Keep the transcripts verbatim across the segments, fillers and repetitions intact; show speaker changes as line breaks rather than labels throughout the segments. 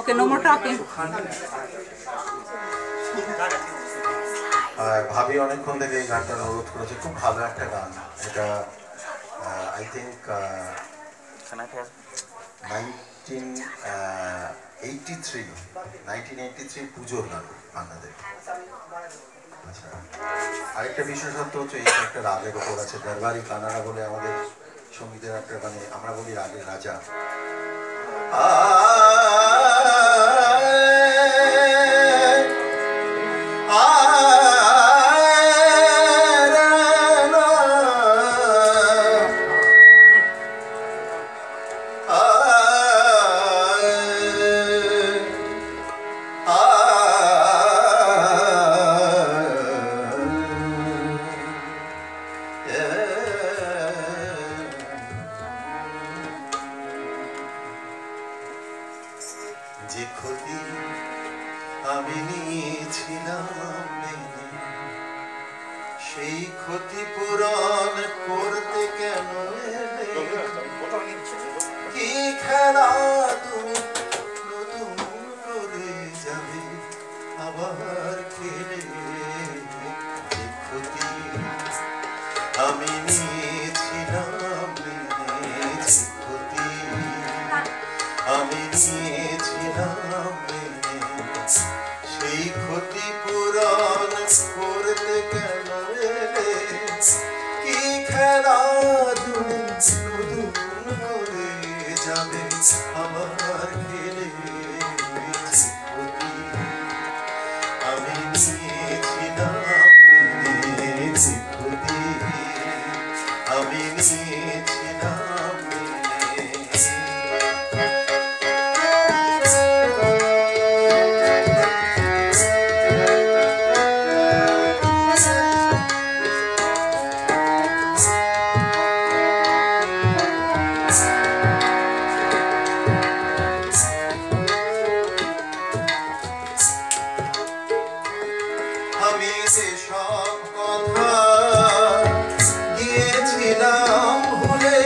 Okay, no more talking.
ভাবি অনেকক্ষণ থেকে এই গানটা অনুরোধ করেছে, খুব ভালো একটা গান এটা। I think nineteen eighty three nineteen eighty three পুজোর গান বাংলাদেশ। আচ্ছা, আরেকটা বিশেষত্ব হচ্ছে এই একটা রাগের ওপর আছে, দরবারি কানাড়া বলে আমাদের সঙ্গীতের একটা, মানে আমরা বলি রাগের রাজা। যে ক্ষতি আমি নিয়েছিলাম সেই ক্ষতি পূরণ করতে কেন কি খেলা তুমি নতুন করে যাবে আবার খেলে। যে ক্ষতি আমি নিয়েছিলাম যে ক্ষতি আমি নিয়েছিলাম সেই ক্ষতি পূরণ করতে কেন এলে কি খেলা তুমি নতুন করে যাবে আবার খেলে। আমি নিয়েছিলাম ক্ষতি আমি নিয়েছিলাম। আমি যেসব কথা গিয়েছিলাম ভুলে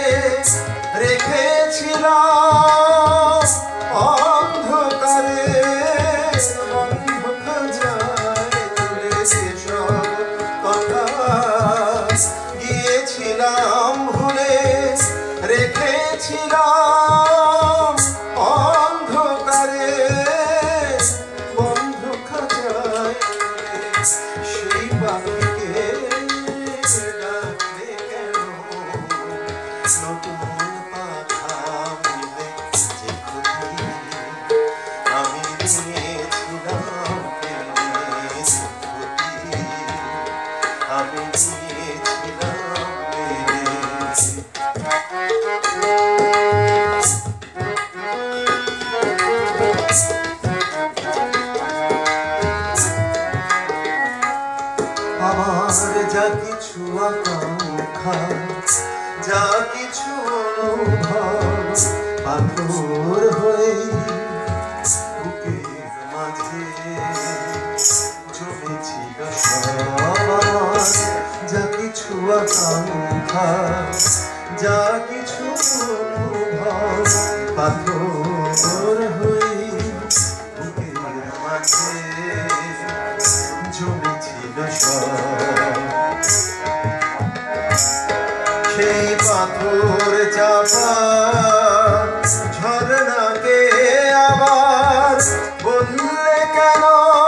রেখেছিলাম অন্ধকারে অন্ধকারে তুলে, যেসব কথা গিয়েছিলাম ভুলে রেখেছিলাম অন্ধকারে বন্ধ খাঁচায় সেই পাখিকে ডাকলে কেন নতুন পাখা মিলে। যে ক্ষতি আমি নিয়েছিলাম যে ক্ষতি আমি নিয়েছিলাম। আমার যা কিছু আকাঙ্ক্ষা যা কিছু অনুভব পাথর হয়ে বুকের মাঝে জমেছিল সব। যা কিছু আকাঙ্ক্ষা যা কিছু অনুভব পাথর হয়ে বুকের মাঝে জমেছিল সব। সেই পাথর চাপা ঝরনাকে আবার বললে কেন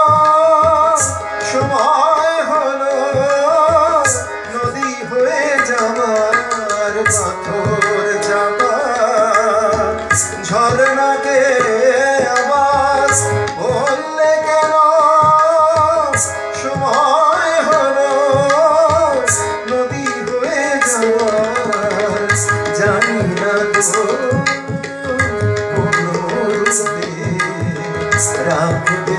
সময় হলো নদী হয়ে যাবার। পাথর চাপা ঝরনাকে আবার বললে কেন সময় হলো নদী হয়ে যাওয়ার। জানি না তো রাখবে